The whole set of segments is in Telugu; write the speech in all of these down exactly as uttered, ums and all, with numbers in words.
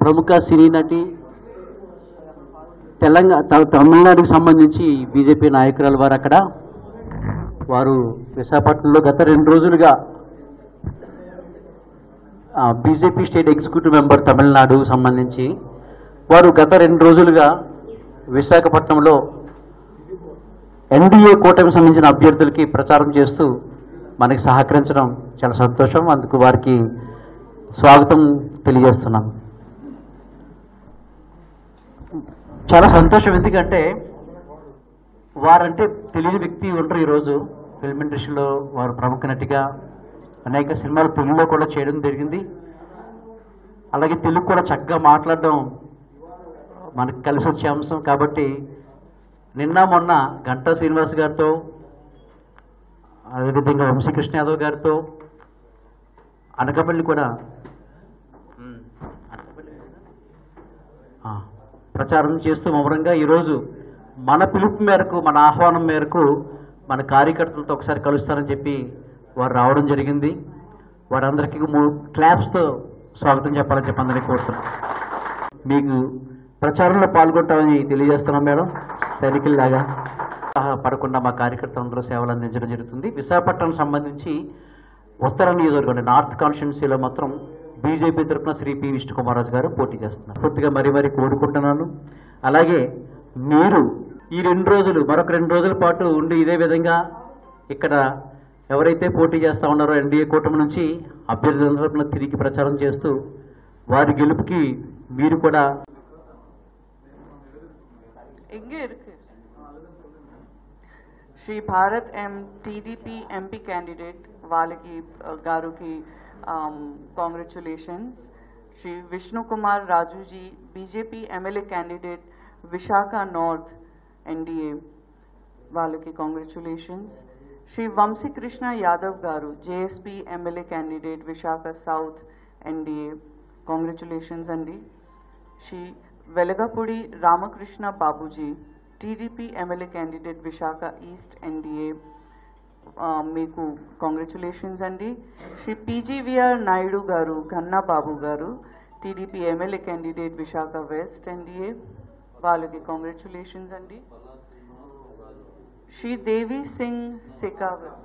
ప్రముఖ సినీ నటి, తెలంగాణ తమిళనాడుకు సంబంధించి బీజేపీ నాయకురాలు వారు అక్కడ వారు విశాఖపట్నంలో గత రెండు రోజులుగా BJP state executive member Tamil Nadu సంబంధించి వారు గత రెండు రోజులుగా విశాఖపట్నంలో ఎన్డీఏ కూటమికి సంబంధించిన అభ్యర్థులకి ప్రచారం చేస్తూ మనకి సహకరించడం చాలా సంతోషం. అందుకు వారికి స్వాగతం తెలియజేస్తున్నాం. చాలా సంతోషం, ఎందుకంటే వారంటే తెలియని వ్యక్తి ఉంటారు. ఈరోజు ఫిల్మ్ ఇండస్ట్రీలో వారు ప్రముఖ నటిగా అనేక సినిమాలు తెలుగులో కూడా చేయడం జరిగింది. అలాగే తెలుగు కూడా చక్కగా మాట్లాడడం మనకు కలిసి వచ్చే అంశం. కాబట్టి నిన్న మొన్న గంటా శ్రీనివాస్ గారితో, అదేవిధంగా వంశీకృష్ణ యాదవ్ గారితో అనకాపల్లి కూడా ప్రచారం చేస్తూ మౌనంగా ఈరోజు మన పిలుపు మేరకు, మన ఆహ్వానం మేరకు మన కార్యకర్తలతో ఒకసారి కలుస్తారని చెప్పి వారు రావడం జరిగింది. వారందరికీ మూడు క్లాప్స్తో స్వాగతం చెప్పాలని చెప్పి అందరికీ కోరుతున్నాం. మీకు ప్రచారంలో పాల్గొంటామని తెలియజేస్తున్నాం మేడం. సైనికుల్లాగా పడకుండా మా కార్యకర్తలందరూ సేవలు అందించడం జరుగుతుంది. విశాఖపట్నం సంబంధించి ఉత్తర నియోజకవర్గం నార్త్ కాన్స్టిట్యున్సీలో మాత్రం బీజేపీ తరఫున శ్రీ పి విష్ణుకుమారాజు గారు పోటీ చేస్తున్నారు. పూర్తిగా మరీ మరీ కోరుకుంటున్నాను. అలాగే మీరు ఈ రెండు రోజులు మరొక రెండు రోజుల పాటు ఉండి ఇదే విధంగా ఇక్కడ ఎవరైతే పోటీ చేస్తూ ఉన్నారో ఎన్డీఏ కూటమి నుంచి అభ్యర్థుల తరఫున తిరిగి ప్రచారం చేస్తూ వారి గెలుపుకి మీరు కూడా Shri Bharat M TDP MP candidate వాళ్ళకి గారుకి congratulations. Shri Vishnu Kumar Raju ji BJP MLA candidate Visakha north NDA వాళ్ళకి congratulations. Shri Vamshi Krishna Yadav garu JSP MLA candidate Visakha south NDA congratulations अंडी. Shri Velagapudi Ramakrishna Babuji TDP MLA candidate Visakha east NDA మీకు कांग्रेचुलेशंस अंडी. Shri PGVR Naidu garu Ganna Babu garu TDP MLA candidate Visakha west NDA వాళ్ళకి कांग्रेचुलेशंस अंडी. Shri Devi Singh Shekhawat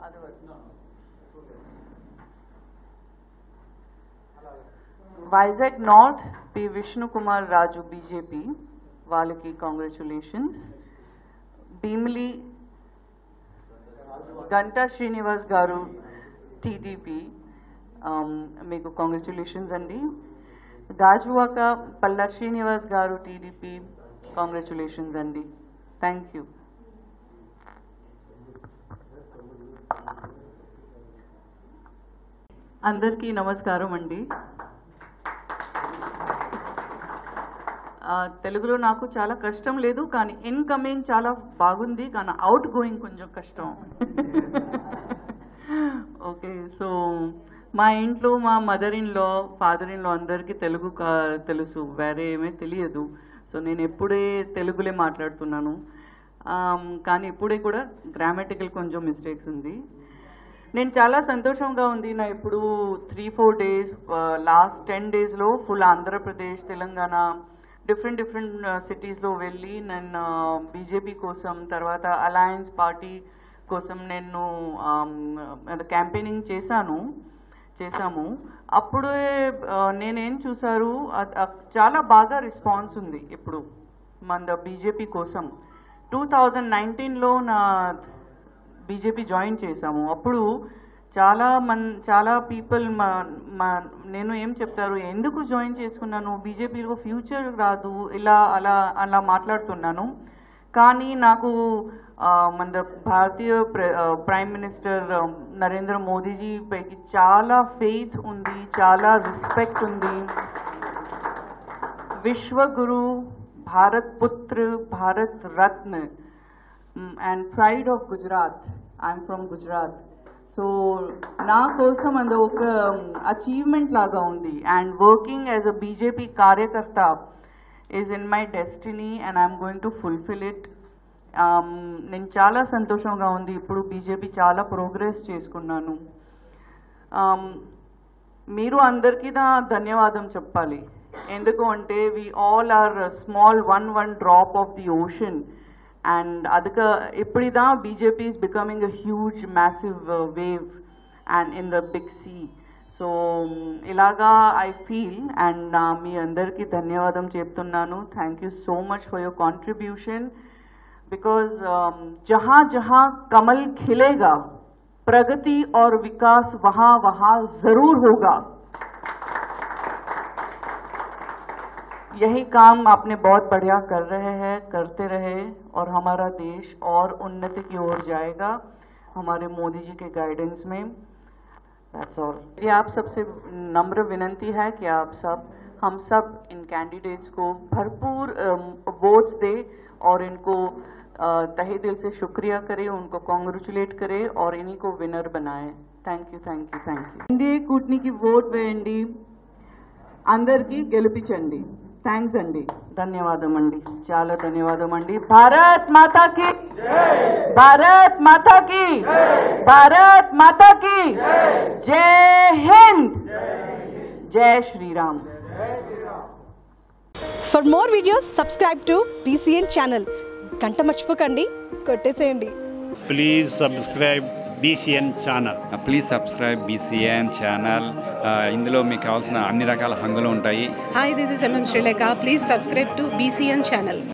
Vizag north P Vishnu Kumar Raju BJP వాళ్ళకి कांग्रेचुलेशंस. భీమిలి గంటా శ్రీనివాస్ గారు టీడీపీ మీకు कांग्रेचुलेशंस अंडी. గాజువాక పల్లా శ్రీనివాస్ గారు టీడీపీ कांग्रेचुलेशंस अंडी. Thank you. అందరికీ నమస్కారం అండి. తెలుగులో నాకు చాలా కష్టం లేదు, కానీ ఇన్కమింగ్ చాలా బాగుంది, కానీ అవుట్ గోయింగ్ కొంచెం కష్టం. ఓకే, సో మా ఇంట్లో మా mother in law, father in law అందరికీ తెలుగు తెలుసు, వేరే ఏమీ తెలియదు. సో నేను ఎప్పుడే తెలుగులే మాట్లాడుతున్నాను, కానీ ఇప్పుడే కూడా గ్రామటికల్ కొంచెం మిస్టేక్స్ ఉంది. నేను చాలా సంతోషంగా ఉంది. నా ఇప్పుడు three four days last ten డేస్లో full Andhra Pradesh, Telangana different different సిటీస్లో వెళ్ళి నేను బీజేపీ కోసం, తర్వాత అలయన్స్ పార్టీ కోసం నేను క్యాంపెయినింగ్ చేశాను చేశాము అప్పుడే నేనేం చూసారు, చాలా బాగా రెస్పాన్స్ ఉంది ఇప్పుడు మన బీజేపీ కోసం. టూ థౌజండ్ నైన్టీన్లో నా బీజేపీ జాయిన్ చేశాము. అప్పుడు చాలా మన్ చాలా పీపుల్ మా నేను ఏం చెప్తారు, ఎందుకు జాయిన్ చేసుకున్నాను, బీజేపీలో ఫ్యూచర్ రాదు, ఇలా అలా అలా మాట్లాడుతున్నాను. కానీ నాకు మన భారతీయ ప్రైమ్ మినిస్టర్ నరేంద్ర మోదీజీ పైకి చాలా ఫెయిత్ ఉంది, చాలా రెస్పెక్ట్ ఉంది. విశ్వగురు, భారత్ పుత్ర, Bharat Ratna and pride of Gujarat. I'm from Gujarat. So నా కోసం అది ఒక అచీవ్మెంట్ లాగా ఉంది. And working as a BJP karyakarta is in my destiny and I'm going to fulfil it. నేను చాలా సంతోషంగా ఉంది. ఇప్పుడు బీజేపీ చాలా ప్రోగ్రెస్ చేసుకున్నాను. మీరు అందరికీ నా ధన్యవాదం చెప్పాలి, ఎందుకు అంటే we all are a small one one drop of the ocean, and adaka ippadida B J P is becoming a huge massive uh, wave and in the big sea. So ilaga I feel, and uh, మీ అందరికీ ధన్యవాదం చెప్తున్నాను. Thank you so much for your contribution, because um, जहाँ जहाँ कमल खिलेगा प्रगति और विकास वहाँ वहाँ जरूर होगा. यही काम आपने बहुत बढ़िया कर रहे हैं, करते रहे, और हमारा देश और उन्नति की ओर जाएगा हमारे मोदी जी के गाइडेंस में. That's all. ये आप सबसे नम्र विनंती है कि आप सब हम सब इन कैंडिडेट्स को भरपूर वोट्स दें और इनको तहे दिल से शुक्रिया करें, उनको कांग्रेचुलेट करें और इन्हीं को विनर बनाएं. Thank you thank you thank you NDA కూటమికి ఓట్ వేయండి, అందరికీ గెలిపించండి. థ్యాంక్స్ అండి, ధన్యవాదం అండి, చాలా ధన్యవాదం అండి. భారత్ మాతా की భారత్ మాతా की భారత్ మాతా की జై హింద్, జై Shriram. For more videos subscribe to BCN channel. గంట మర్చిపోకండి, కొట్టేసేయండి. Please subscribe BCN channel. Please subscribe BCN channel. ఇందులో మీకు కావాల్సిన అన్ని రకాల హంగులు ఉంటాయి. Hi, this is M M Sri Lanka. Please subscribe to B C N channel.